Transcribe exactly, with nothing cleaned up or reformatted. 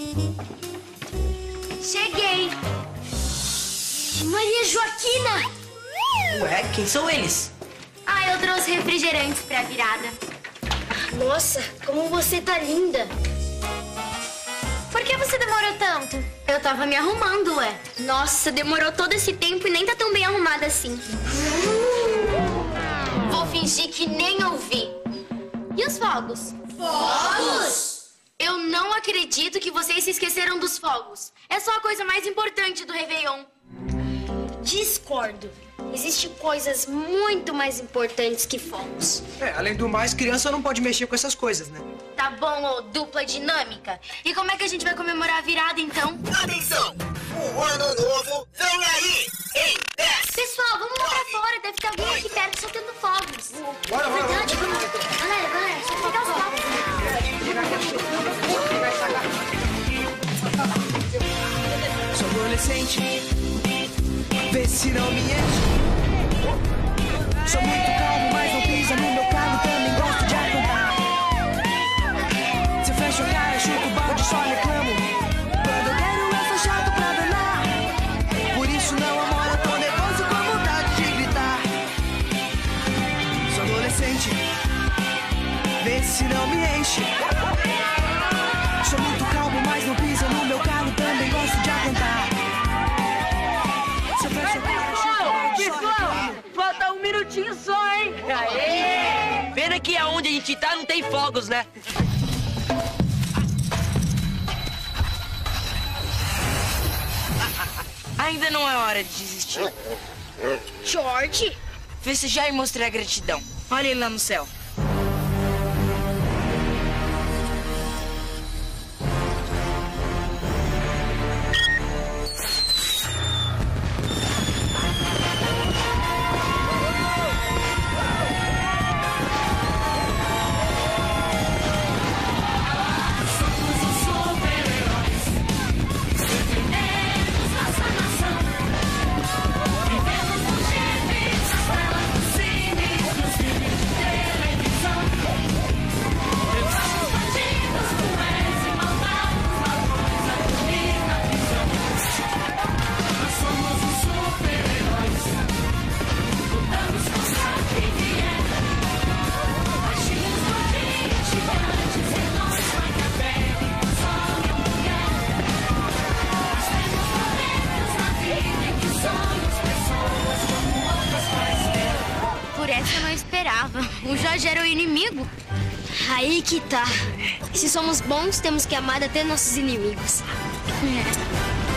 Cheguei! Maria Joaquina! Ué, quem são eles? Ah, eu trouxe refrigerantes pra virada. Nossa, como você tá linda! Por que você demorou tanto? Eu tava me arrumando, ué. Nossa, demorou todo esse tempo e nem tá tão bem arrumada assim. Vou fingir que nem ouvi. E os fogos? Fogos? Eu não acredito que vocês se esqueceram dos fogos. É só a coisa mais importante do Réveillon. Discordo. Existem coisas muito mais importantes que fogos. É, além do mais, criança não pode mexer com essas coisas, né? Tá bom, ô dupla dinâmica. E como é que a gente vai comemorar a virada, então? Atenção! O ano novo vem aí! Em dez! Pessoal, vamos lá pra fora. Deve ter alguém aqui perto soltando fogos. Bora, bora, bora. Verdade, vamos. Galera, galera, só pegar os fogos. Sou adolescente, vê se não me enche. Sou muito calmo, mas não pisa no meu carro. Também gosto de apontar. Se eu fecho o olhar, eu chuto o balde, só reclamo. Quando eu quero, eu sou chato pra danar. Por isso não amor, eu tô nervoso com vontade de gritar. Sou adolescente, vê se não me enche. Sou muito calmo, mas não pisa no meu carro. Também gosto de apontar. Se eu fecho o olhar, eu chuto o balde, só reclamo. Falta um minutinho só, hein? Aê! Pena que aonde a gente tá não tem fogos, né? Ainda não é hora de desistir. George? Festejar e mostrar gratidão. Olha ele lá no céu. O Jorge era o inimigo? Aí que tá. Se somos bons, temos que amar até nossos inimigos. É.